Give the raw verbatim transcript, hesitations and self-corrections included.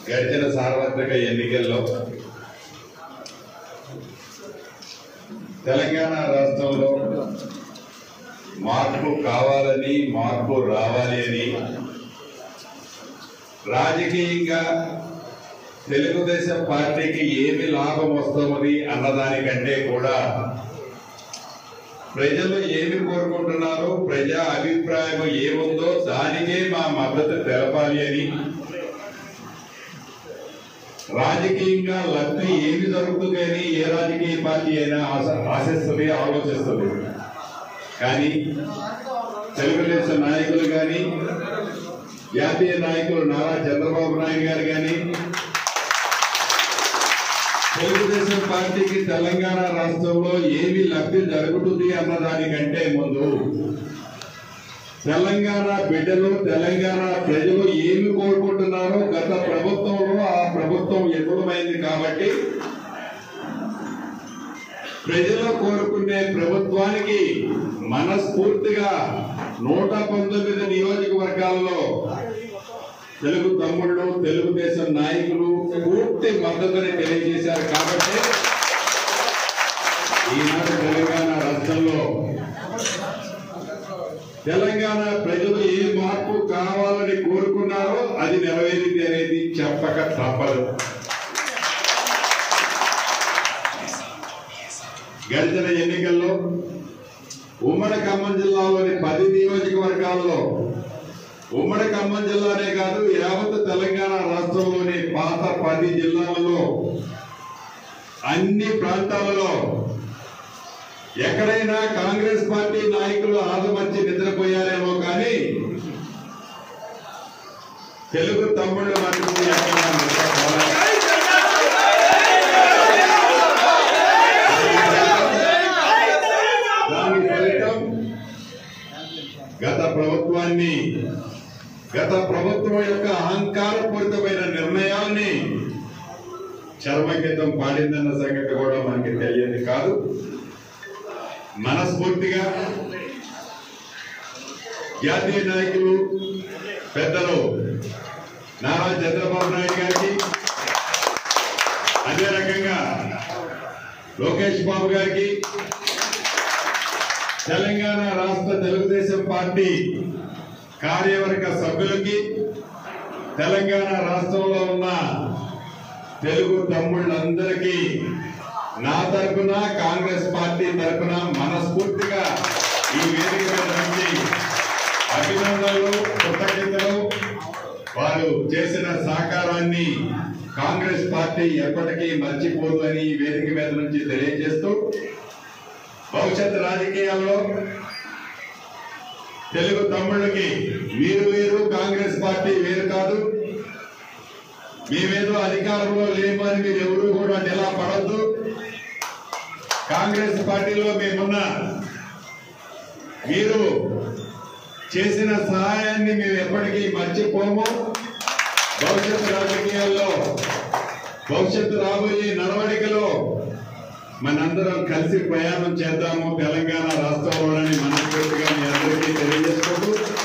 గడిచిన సార్వత్రిక ఎన్నికల్లో తెలంగాణ రాష్ట్రంలో మార్పు కావాలని మార్పు రావాలి అని రాజకీయంగా తెలుగుదేశం పార్టీకి ఏమి లాభం వస్తుంది అన్నదానికంటే కూడా ప్రజలు ఏమి కోరుకుంటున్నారో ప్రజా అభిప్రాయం ఏముందో దానికే మా మద్దతు తెలపాలి అని రాజకీయంగా లబ్ధి ఏమి జరుగుతుంది అని ఏ రాజకీయ పార్టీ అయినా ఆశిస్తుంది ఆలోచిస్తుంది. కానీ తెలుగుదేశం నాయకులు కానీ జాతీయ నాయకులు నారా చంద్రబాబు నాయుడు గారు కానీ తెలుగుదేశం పార్టీకి తెలంగాణ రాష్ట్రంలో ఏమి లబ్ధి జరుగుతుంది అన్న దానికంటే ముందు తెలంగాణ బిడ్డలు తెలంగాణ ప్రజలు ఏమి కోరుకుంటున్నారో గత ప్రభుత్వంలో ఆ ప్రభుత్వం విఫలమైంది కాబట్టి ప్రజలు కోరుకునే ప్రభుత్వానికి మనస్ఫూర్తిగా నూట పంతొమ్మిది నియోజకవర్గాల్లో తెలుగు తమ్ముళ్ళు తెలుగుదేశం నాయకులు పూర్తి మద్దతుని తెలియజేశారు. కాబట్టి ఈనాడు తెలంగాణ రాష్ట్రంలో తెలంగాణ ప్రజలు ఏ మార్పు కావాలని కోరుకున్నారో అది నెరవేరింది అనేది చెప్పక తప్పదు. గడిచిన ఎన్నికల్లో ఉమ్మడి ఖమ్మం జిల్లాలోని పది నియోజకవర్గాల్లో ఉమ్మడి ఖమ్మం జిల్లానే కాదు యావత్ తెలంగాణ రాష్ట్రంలోని పాత పది జిల్లాలలో అన్ని ప్రాంతాలలో ఎక్కడైనా కాంగ్రెస్ పార్టీ నాయకులు ఆదమర్చి నిద్రపోయారేమో కానీ తెలుగు తమ్ముళ్ళు మటుకు దాని ఫలితం గత ప్రభుత్వాన్ని గత ప్రభుత్వం యొక్క అహంకారపూరితమైన నిర్ణయాల్ని చర్మగీతం పాడిందన్న సంగతి కూడా మనకి తెలియదు కాదు. మనస్ఫూర్తిగా జాతీయ నాయకులు పెద్దలు నారా చంద్రబాబు నాయుడు గారికి అదే రకంగా లోకేష్ బాబు గారికి తెలంగాణ రాష్ట్ర తెలుగుదేశం పార్టీ కార్యవర్గ సభ్యులకి తెలంగాణ రాష్ట్రంలో ఉన్న తెలుగు తమ్ముళ్ళందరికీ నా తరఫున కాంగ్రెస్ పార్టీ తరఫున మనస్ఫూర్తిగా ఈ వేదిక నుంచి అభినందనలు కృతజ్ఞతలు. వారు చేసిన సహకారాన్ని కాంగ్రెస్ పార్టీ ఎప్పటికీ మర్చిపోదు అని ఈ వేదిక మీద నుంచి తెలియజేస్తూ భవిష్యత్ రాజకీయాల్లో తెలుగు తమ్ముళ్ళకి మీరు వేరు కాంగ్రెస్ పార్టీ వేరు కాదు. మేమేదో అధికారంలో లేమని మీరు ఎవరు కూడా నిలబడద్దు. కాంగ్రెస్ పార్టీలో మేమున్నా మీరు చేసిన సహాయాన్ని మేము ఎప్పటికీ మర్చిపోము. భవిష్యత్తు రాజకీయాల్లో భవిష్యత్తు రాబోయే నడవడికలో మనందరం కలిసి ప్రయాణం చేద్దాము తెలంగాణ రాష్ట్రంలోని మనస్ఫూర్తిగా మీ అందరికీ తెలియజేసుకుంటూ